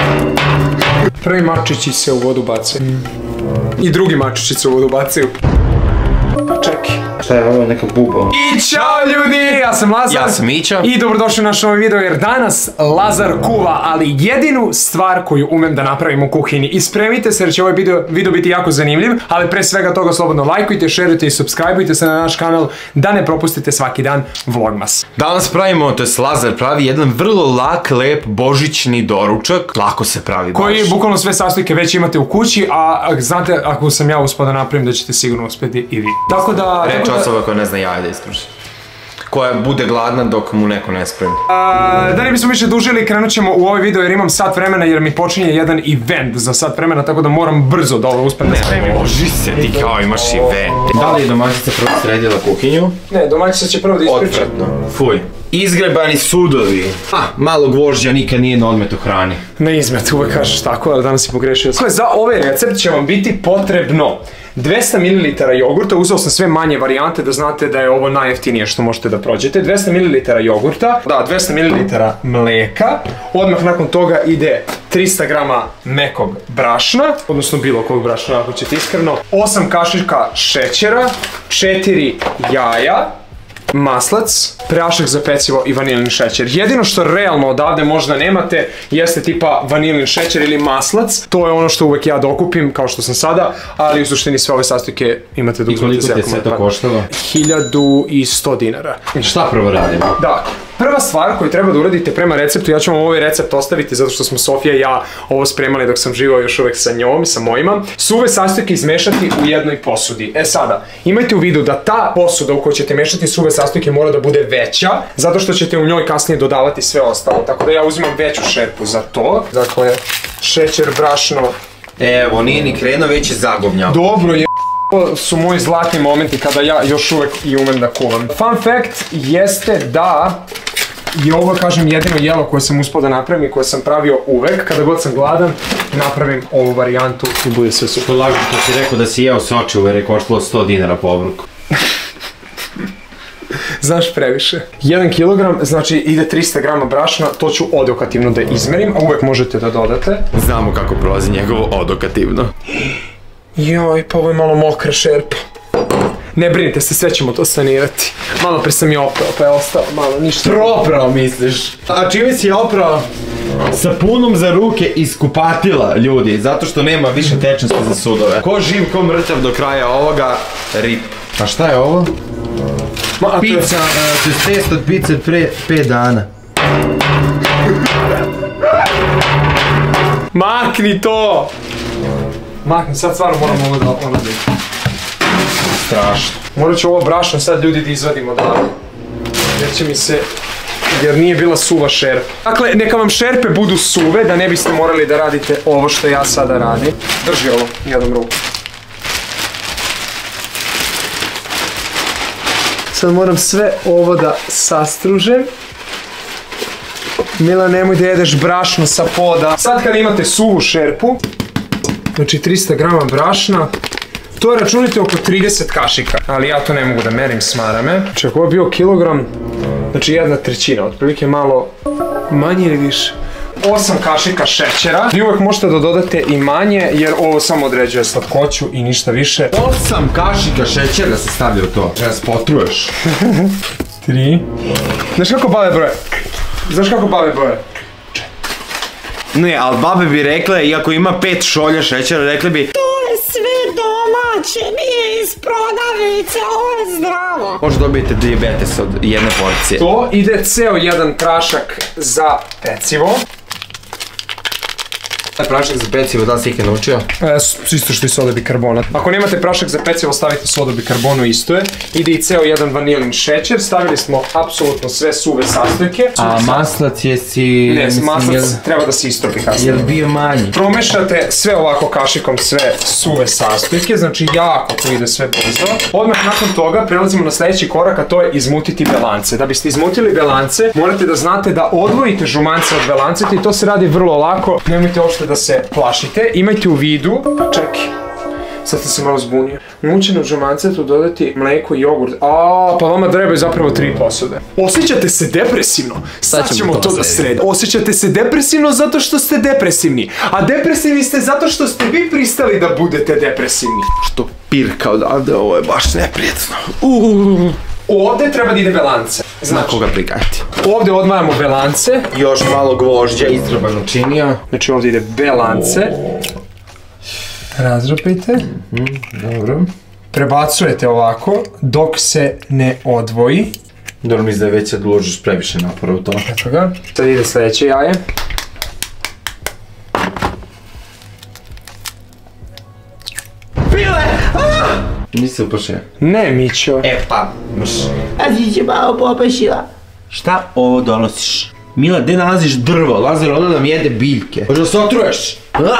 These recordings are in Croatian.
Prvi mačići se u vodu bacaju. I drugi mačići se u vodu bacaju. Čekaj. Šta je ovo, neka buba? I čao ljudi, ja sam Lazar. Ja sam Mića. I dobrodošli u naš novi video jer danas Lazar kuva, ali jedinu stvar koju umem da napravim u kuhinji. I spremite se jer će ovaj video biti jako zanimljiv, ali pre svega toga slobodno lajkujte, šerujte i subscribeujte se na naš kanal da ne propustite svaki dan vlogmas. Danas pravimo, to jest Lazar pravi jedan vrlo lak, lep, božićni doručak. Lako se pravi baš. Koji bukvalno sve sastojke već imate u kući, a znate ako sam ja uspio da napravim da ćete sigurno uspjeti i vi. Tako da... Reč osoba koja ne zna jaje da ispruži. Koja bude gladna dok mu neko ne spremi. Da ne bismo više dužili, krenut ćemo u ovaj video jer imam sat vremena jer mi počinje jedan event za sat vremena, tako da moram brzo da ovo uspem da spremim. Ne loži se, ti kao imaš event. Da li je domaćica prvo sredila kuhinju? Ne, domaćica će prvo da ispriča. Odvratno. Fuj. Izgrebani sudovi. Malo gvožđa nikad nije na odmet u hrani. Ne izmet, uvek kažeš tako, ali danas si pogrešio. Za ovaj recept će vam biti potrebno 200 ml jogurta, uzeo sam sve manje varijante da znate da je ovo najjeftinije što možete da prođete. 200 ml jogurta, da, 200 ml mleka, odmah nakon toga ide 300 g mekog brašna, odnosno bilo kog brašna ako ćete iskreno, 8 kašika šećera, 4 jaja, maslac, prašak za pecivo i vanilin šećer. Jedino što realno odavde možda nemate jeste tipa vanilin šećer ili maslac. To je ono što uvek ja dokupim, kao što sam sada, ali u suštini sve ove sastojke imate dok uzmete. I koliko te sve to koštalo? 1100 dinara. Šta prvo radimo? Da. Prva stvar koju treba da uradite prema receptu, ja ću vam ovaj recept ostaviti zato što smo Sofija i ja ovo spremali dok sam živao još uvek sa njom i sa mojima. Suve sastojke izmešati u jednoj posudi. E sada, imajte u vidu da ta posuda u kojoj ćete mešati suve sastojke mora da bude veća, zato što ćete u njoj kasnije dodavati sve ostalo. Tako da ja uzimam veću šerpu za to. Dakle, šećer, brašno. Evo, nije ni krenuo, već je zagovnjao. Dobro je. Ovo su moji zlatni momenti kada ja još uvek i umem da kuvam. Fun fact jeste da je ovo, kažem, jedino jelo koje sam uspio da napravim i koje sam pravio uvek. Kada god sam gladan, napravim ovu varijantu i bude sve super. To lažno što si rekao da si jeo sočivo jer je koštalo 100 dinara po obruku. Znaš previše. 1 kg, znači ide 300 g brašna, to ću odokativno da izmerim, a uvek možete da dodate. Znamo kako prolazi njegovo odokativno. Joj, pa ovo je malo mokra šerpa. Ne brinite se, sve ćemo to sanirati. Malo pre sam je oprao, pa je ostalo malo ništa. Proprao misliš? A čime si je oprao? Sapunom za ruke iz kupatila, ljudi, zato što nema više tečnosti za sudove. Ko živ, ko mrtav do kraja ovoga, rip. A šta je ovo? Pizza, to je test od pizze pre 5 dana. Makni to! Makni, sad stvarno moram ovo da opladim. Strašno. Morat ću ovo brašno sad ljudi da izvadim odavde. Jer će mi se... jer nije bila suva šerpa. Dakle, neka vam šerpe budu suve, da ne biste morali da radite ovo što ja sada radim. Drži ovo, jednom ruku. Sad moram sve ovo da sastružem. Mila, nemoj da jedeš brašno sa poda. Sad kad imate suvu šerpu, znači 300 g brašna, to računite oko 30 kašika, ali ja to ne mogu da merim, smara me. Znači ako ovo je bio kilogram, znači 1/3, otprilike malo manje ili više. 8 kašika šećera. Vi uvek možete da dodate i manje, jer ovo samo određuje slatkoću i ništa više. 8 kašika šećera se stavlja u to. Treba spotruješ. 3. Znaš kako babe broje? Znaš kako babe broje? Ne, ali babe bi rekle, iako ima 5 šolja šećera, rekli bi To je sve domaće, nije iz prodavnice, ovo je zdravo. možda dobijete dijabetes od jedne porcije. To ide ceo jedan prašak za pecivo. Taj prašak za pecivo, da li si ikad naučio? Isto što i soda bikarbonat. Ako nemate prašak za pecivo, stavite sodu bikarbonu, isto je. Ide i ceo jedan vanilin šećer. Stavili smo apsolutno sve suve sastojke. A maslac jesi... Ne, maslac treba da se istropi kasnije. Jel bio manji? Promešate sve ovako kašikom sve suve sastojke, znači jako to ide sve brzo. Odmah nakon toga prelazimo na sljedeći korak, a to je izmutiti belance. Da biste izmutili belance, morate da znate da odvojite žumance od belanceta i to se radi vrlo lako. Nemojte uopšte da se plašite. Imajte u vidu, čekaj, Sad sam se malo zbunio. Mućenom žumancetu dodati mlijeko i jogurt. Pa vama trebaju zapravo 3 posude. Osjećate se depresivno? Sad ćemo to da sredimo. Osjećate se depresivno zato što ste depresivni. A depresivni ste zato što ste vi pristali da budete depresivni. Što pirka odavde, ovo je baš neprijetno. Ovdje treba da ide belance. Na koga prikajati? Ovdje odvajamo belance. Još malo gvožđa izdrobano činija. Znači ovdje ide belance. Razropite. Dobro. Prebacujete ovako dok se ne odvoji. Dobro, mislim da je već sad uložiš previše napora u to. Eto ga. Sad ide sljedeće jaje. Pile! Nisi se upašio? Ne, Mićo. A ti će malo popašila. Šta ovo donosiš? Mila, gdje nalaziš drvo? Lazar, ono nam jede biljke. Možda se otruješ?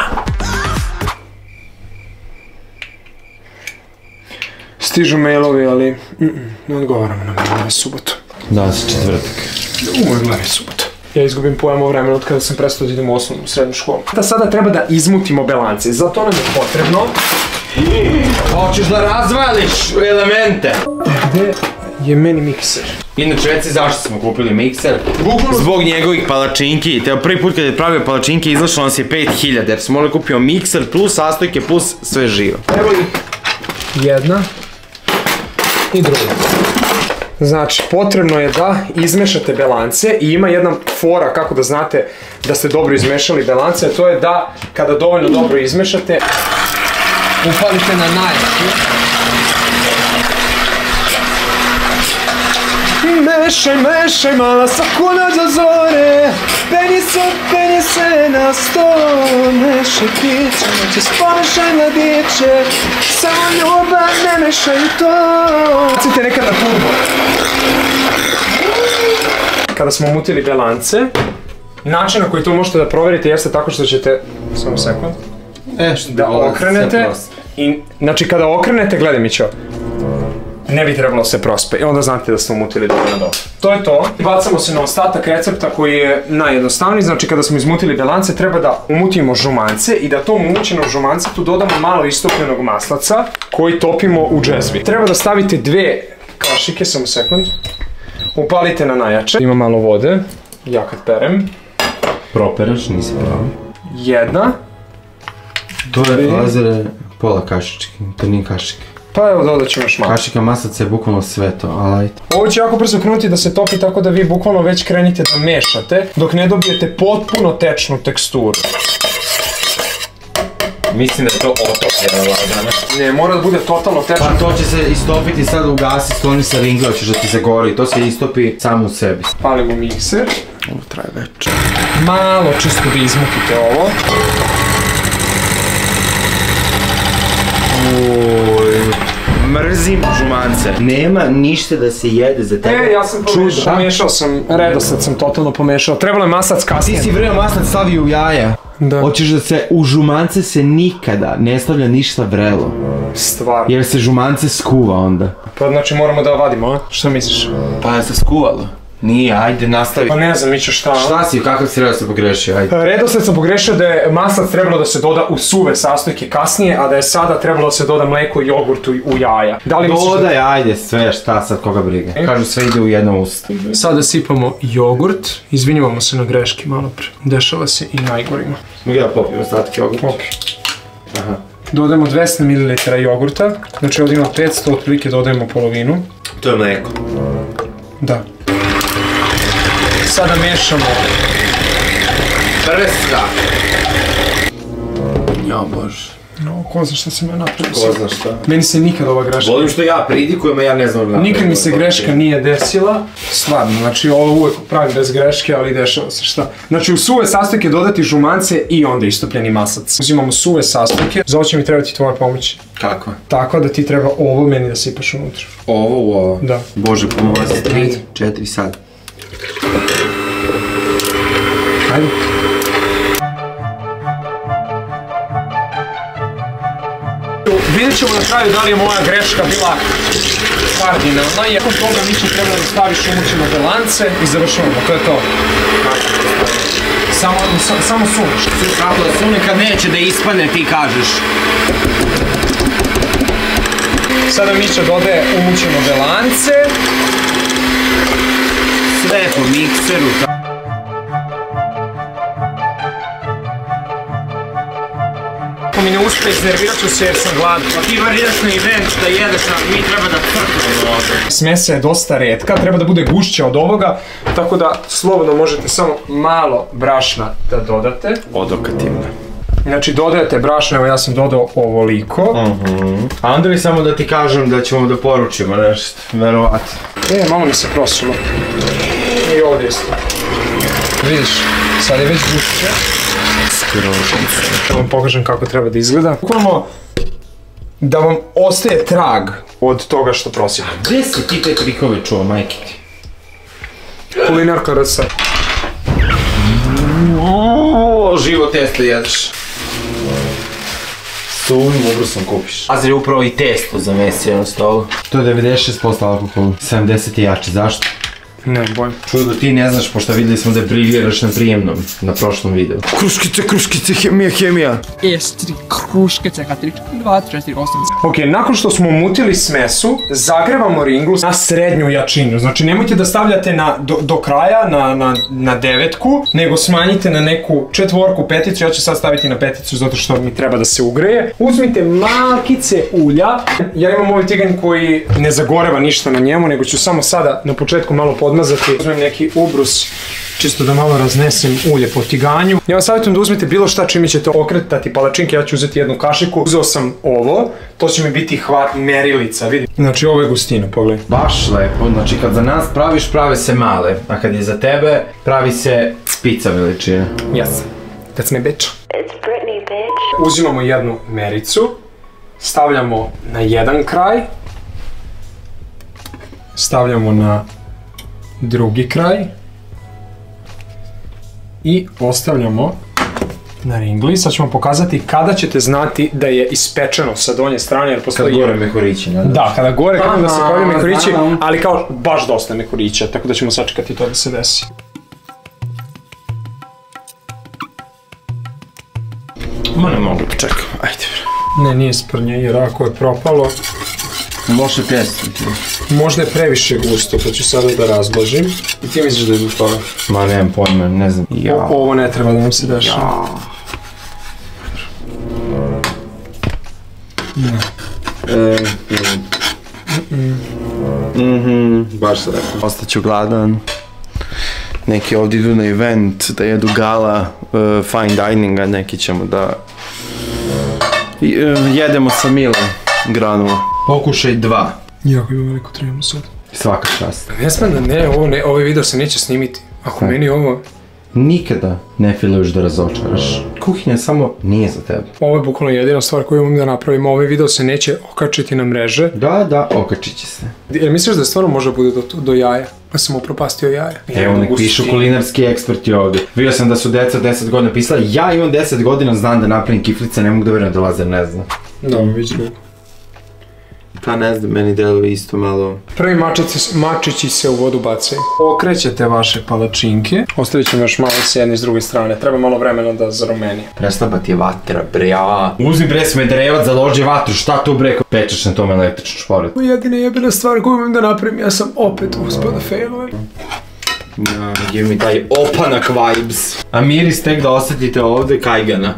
Stižu mailovi, ali ne odgovaramo na mailove subotu. Danas je četvrtak. Gledaj subotu. Ja izgubim pojam o vremenu od kada sam prestao da idem u osnovnu srednju školu. Sada treba da izmutimo belance, zato nam je potrebno... Hoćeš da razvališ elemente? Gde je meni mikser? Inače, reci zašto smo kupili mikser? Zbog njegovih palačinki. Te prvi put kad je pravio palačinke izlašlo nas je 5000 jer smo morali kupio mikser plus sastojke plus sve živo. Evo ih. Jedna i druga. Znači, potrebno je da izmešate belance i ima jedna fora kako da znate da ste dobro izmešali belance, a to je da kada dovoljno dobro izmešate, upalite na najjači. Mešaj, mešaj, mala sakuna do zore, penje se na sto, mešaj piće, noće spomešaj mladiće, samo ljubav ne mešaj to. Bacite nekad na turbo. Kada smo umutili belance, način na koji to možete da proverite jeste tako što ćete, samo sekund, da okrenete i, znači kada okrenete, gledaj Mićo, ne bi trebalo se prospe i onda znate da ste umutili dovoljno dobro. To je to. Bacamo se na ostatak recepta koji je najjednostavniji, znači kada smo izmutili belance treba da umutimo žumance i da tom umućenom žumance tu dodamo malo istopljenog maslaca koji topimo u džezvi. Treba da stavite 2 kašike, samo sekund, upalite na najjače. Ima malo vode, ja kad perem. Properaš, nisi pravo. Jedna. To je Lazare pola kašičke, to nije kašike. Pa evo dodat ćemo još malo. Kašika maslaca je bukvalno sve to, ali ajde. Ovo će jako brzo krenuti da se topi tako da vi bukvalno već krenite da mešate dok ne dobijete potpuno tečnu teksturu. Mislim da je to otopljeno, Lazare. Ne, mora da bude totalno tečno. Pa to će se istopiti sad ugasi, skloni sa ringle, hoćeš da ti se gori, to se istopi samo u sebi. Palimo mikser. Ovo traje već. Malo čisto da izmutite ovo. Mrzim žumance. Nema ništa da se jede za tebe. Ja sam pomešao sam, redosled sam totalno pomešao. Trebalo je maslac kasnije. Ti si vreo maslac stavio u jaja. Da. Hoćeš da se, u žumance se nikada ne stavlja ništa vrelo. Stvarno. Jer se žumance skuva onda. Pa znači moramo da vadimo, a? Šta misliš? Pa je se skuvalo. Nije, ajde nastavi. Pa ne znam, Mićo, šta? Šta si, kakav si redosled pogrešio, ajde. Redosled sam pogrešio da je maslac trebalo da se doda u suve sastojke kasnije, a da je sada trebalo da se doda mlijeko i jogurt u jaja. Dodaj, ajde, sve, šta sad, koga briga. Kažu sve ide u jedno usto. Sada sipamo jogurt, izvinjavamo se na greški malo pre. Dešava se i najgorima. Mogu ja popijem ostatak jogurt? Popi. Aha. Dodajemo 200 ml jogurta, znači ovdje ima 500, otprilike dodajemo polovinu. To je mlijeko. Da. Sada mešamo. Prska. Ja bože. No, ko zna šta sam ja napravio. Ko zna šta. Meni se nikad ova greška... Volim što ja pridikujem, a ja ne znam napraviti. Nikad mi se greška nije desila. Stvarno, znači ovo uvijek pravim bez greške, ali dešava se šta. Znači u suve sastojke dodati žumance i onda istopljeni maslac. Uzimamo suve sastojke, za ovo će mi trebati tvoja pomoć. Kako? Tako da ti treba ovo meni da sipaš unutra. Ovo u ovo? Da. Bože, pomozi. 3, 4 sad. Ajde. Vidjet ćemo na kraju da li je moja greška bila kardinalna i nakon toga mi će trebalo da staviš umućeno belance i završavamo, to je to. Samo suniš. Kako da suni kad neće da ispadne, ti kažeš. Sada Mića dodaje umućenove lance. Sve po mikseru. Ako mi ne uspije, iznervirat ću se jer sam gladan. Pa ti varijaš na event da jedeš, a mi treba da crknemo ovdje. Smesa je dosta retka, treba da bude gušća od ovoga, tako da slobodno možete samo malo brašna da dodate. Odokativno. Znači dodajete brašno, evo ja sam dodao ovoliko. A Andrej, samo da ti kažem da ćemo da poručimo nešto, verovatno. Malo mi se prosulo. I ovdje isto. Vidiš, sad je već gušće. Da vam pokažem kako treba da izgleda. Bukvalno da vam ostaje trag od toga što prosipam. Gdje si ti te trikove čuo, majke ti? Kulinarka RS. Živo testo jedeš. S ovim ubrusom kupiš. Azir je upravo i testo zamesio na stolu. To je 96% alkoholu, 70 je jače, zašto? Ne, bojim. Čudo, ti ne znaš, pošto vidjeli smo da briljiraš na prijemnom, na prošlom videu. Kruškice, hemija. S3 kruškice, 4, 2, 4, 8. Ok, nakon što smo umutili smesu, zagrevamo ringlu na srednju jačinu. Znači nemojte da stavljate do kraja na 9-ku, nego smanjite na neku 4-ku, 5-icu. Ja ću sad staviti na 5-icu zato što mi treba da se ugreje. Uzmite malkice ulja. Ja imam ovaj tiganj koji ne zagoreva ništa na njemu, nego ću samo sada na početku malo podmazati. Uzmem neki ubrus, čisto da malo raznesem ulje po tiganju. Ja vam savjetujem da uzmete bilo šta čime ćete okretati palačinke. Ja ću uzeti jednu kašiku. Uzeo sam ovo, to će mi biti merilica, vidi. Znači ovo je gustina, pogledaj. Baš lepo, znači kad za nas praviš, prave se male, a kad je za tebe, pravi se pizza veličina. Yes, that's my bitch. It's Britney, bitch. Uzimamo jednu mericu, stavljamo na jedan kraj, stavljamo na drugi kraj i ostavljamo na ringli. Sad ćemo pokazati kada ćete znati da je ispečeno sa donje strane, jer postoji... Kad gore mehurići, ne? Da, kada gore, kako da se pojavljaju mehurići, ali kao baš dosta mehurića, tako da ćemo sačekati to da se desi. Ma ne mogu da čekam, ajde. Ne, nije sprnje, jer ako je propalo... Loše testiti. Možda je previše gusto, pa ću sada da razblažim. I ti misliš da je zbog toga? Ma nemam pojma, ne znam. Ovo ne treba da nam se dešava. Baš se rekao. Ostaću gladan. Neki ovdje idu na event, da jedu gala, fine dininga, neki ćemo da... jedemo sa Milom granula. Pokušaj 2. Jako ima veliko tremu sad. Svaka čast. Ne smem da ne, ovaj video se neće snimiti. Ako meni ovo... Nikada ne filuješ da razočaraš. Kuhinja samo nije za tebe. Ovo je bukvalno jedina stvar koju imam da napravim. Ovaj video se neće okačiti na mreže. Da, okačit će se. Jel misliš da stvarno može bude do jaja? Pa sam upropastio jaja. Evo nek pišu kulinarski eksperti ovdje. Vidio sam da su deca 10 godina pisala, ja imam 10 godina, znam da napravim kiflice, ne mogu da vjerujem da Lazar ne zna. Da, već drugo. Pa ne znam, meni deluje isto malo... Prvi mačići se u vodu bacaju. Okrećete vaše palačinke. Ostavit ćemo još malo s jedne i s druge strane. Treba malo vremena da zarumeni. Prestaba ti je vatra, bre, ja. Uzmi bre smederevac, založi vatru, šta tu bre, pečeš na tome električnu šporet. Jedina jebena stvar koju imam da napravim, ja sam opet uspio da failujem. Give mi taj opanak vibes. A miris tek da osjetite ovdje kajgana.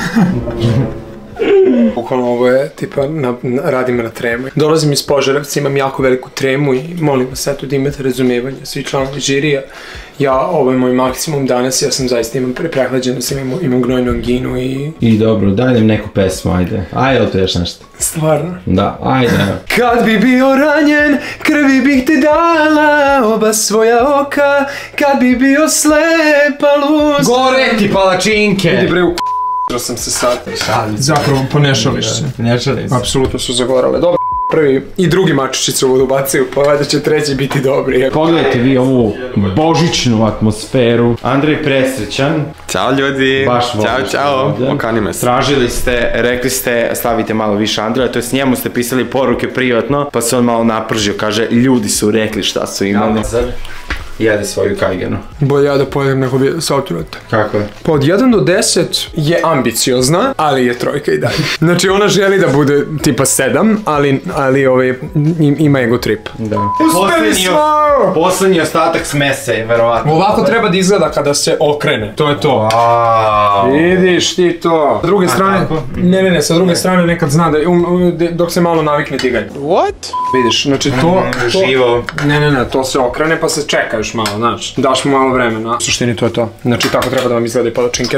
Bukvalno ovo je, tipa, radi me na tremu. Dolazim iz Požarevca, imam jako veliku tremu i molim vas, eto da imate razumijevanje, svi članovi žirija. Ovo je moj maksimum danas, ja sam zaista prehlađen, imam gnojnu anginu i... I dobro, daj nam neku pesmu, ajde. Ajde, to još nešto. Stvarno? Da, ajde. Kad bi bio ranjen, krvi bih ti dala, oba svoja oka, kad bi bio slepa luz... Gore ti palačinke! Idi bre u sam se sad. Zapravo ponešališ se. Ponešali se. Apsolutno su zagorale. Dobro, prvi i drugi mačići se u vodu bacaju, pa valjda će treći biti dobri. Pogledajte vi ovu božićnu atmosferu. Andrej presrećan. Ćao ljudi. Baš voliš. Ćao. Okani me se. Tražili ste, rekli ste stavite malo više Andreja, to jest njemu ste pisali poruke privatno, pa se on malo napržio, kaže ljudi su rekli šta su imali. jede svoju kajgenu. Bolje ja da pojedem nego bi sautirate. Kako je? Pa od 1 do 10 je ambiciozna, ali je trojka i dalje. Znači ona želi da bude tipa 7, ali ima ego trip. Da. Uspeli smo! Poslednji ostatak smese, verovatno. Ovako treba da izgleda kada se okrene. To je to. Vidiš ti to. S druge strane, ne, sa druge strane nekad zna da dok se malo navikne diganje. What? Vidiš, znači to... Živo. Ne, to se okrene pa se čeka još malo, znaš. Daš mu malo vremena. U suštini to je to. Znači tako treba da vam izgledaju palačinke.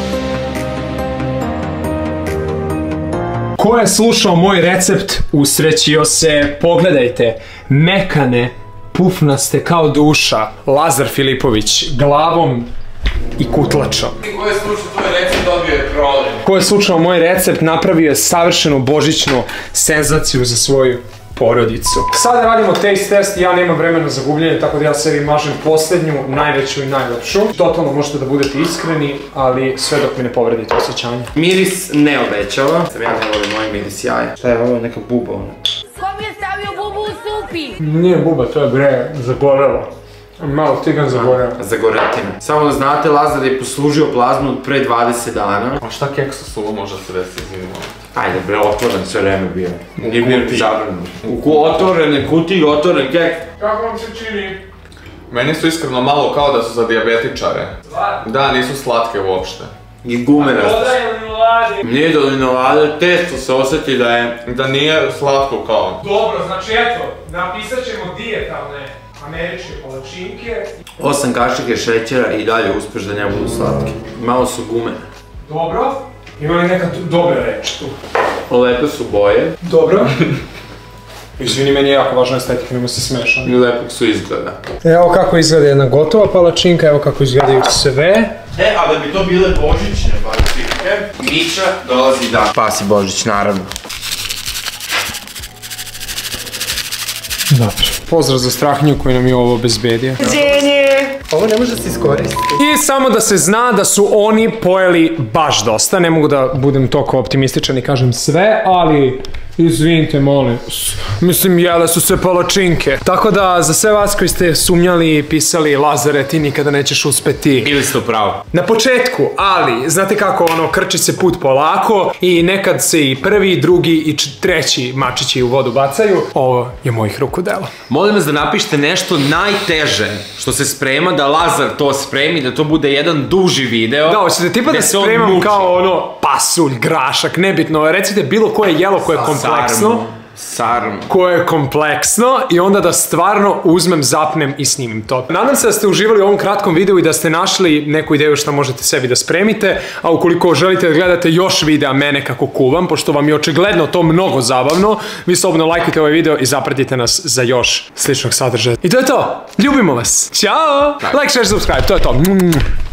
Ko je slušao moj recept, usrećio se. Pogledajte, mekane, pufnaste kao duša, Lazar Filipović, glavom i kutlačom. Ko je slušao tvoj recept dobio je problem. Ko je slušao moj recept napravio je savršenu božićnu senzaciju za svoju porodicu. Sada radimo taste test i ja nemam vremena za gubljenje, tako da ja sebi mažem posljednju, najveću i najlepšu. Totalno možete da budete iskreni, ali sve dok mi ne povredite osjećanje. Miris ne obećava. Sam ja ne volim moj miris jaja. Šta je ovo, neka buba ona? Ko mi je stavio bubu u supi? Nije buba, to je bre, zagorelo. Malo tigan zagoreo. Zagoretine. Samo da znate, Lazar je poslužio plazmu od pre 20 dana. A šta keksa suvo može se desiti, izvinimo? Ajde bre, otvoren sve vreme bio. Nije bio ti zabrano. U otvorene kutiji, otvoren kek. Kako vam se čini? Meni su iskreno malo kao da su za dijabetičare. Da, nisu slatke uopšte. I gumeraste. Nije dovoljno vlade, testo se osjeti da je... Da nije slatko kao. Dobro, znači eto, napisat ćemo dijetalne američke palačinke. 8 kašike šećera i dalje uspeš da ne budu slatke. Malo su gumene. Dobro. Ima li neka dobra reč tu? Lepe su boje. Dobro. Izvini, meni je jako važna estetika, nema se smešan. I lepog su izgleda. Evo kako izgleda jedna gotova palačinka, evo kako izgledaju sve. A da bi to bile božićne palačinke, Mića dolazi dan. Spasi Božić, naravno. Dobro. Pozdrav za Strahinju koji nam je ovo obezbedio. Ovo ne može da se iskoristi. I samo da se zna da su oni pojeli baš dosta, ne mogu da budem toliko optimističan i kažem sve, ali izvinite molim. Mislim, jele su sve palačinke. Tako da, za sve vas koji ste sumnjali i pisali Lazare, ti nikada nećeš uspeti. Bili ste u pravu. Na početku, ali, znate kako ono, krči se put polako i nekad se i prvi, drugi i treći mačići u vodu bacaju. Ovo je mojih ruku dela. Molim vas da napišete nešto najteže što se sprema, da Lazar to spremi, da to bude jedan duži video. Da, hoćete tipa da spremam kao ono pasulj, grašak, nebitno. Recite bilo koje jelo koje je kompleksno. Sarmu. Koje je kompleksno i onda da stvarno uzmem, zapnem i snimim to. Nadam se da ste uživali u ovom kratkom videu i da ste našli neku ideju što možete sebi da spremite, a ukoliko želite da gledate još videa mene kako kuvam, pošto vam je očigledno to mnogo zabavno, vi slobodno lajkujte ovaj video i zapratite nas za još sličnog sadržaja. I to je to! Ljubimo vas! Ćao! Like, share, subscribe, to je to!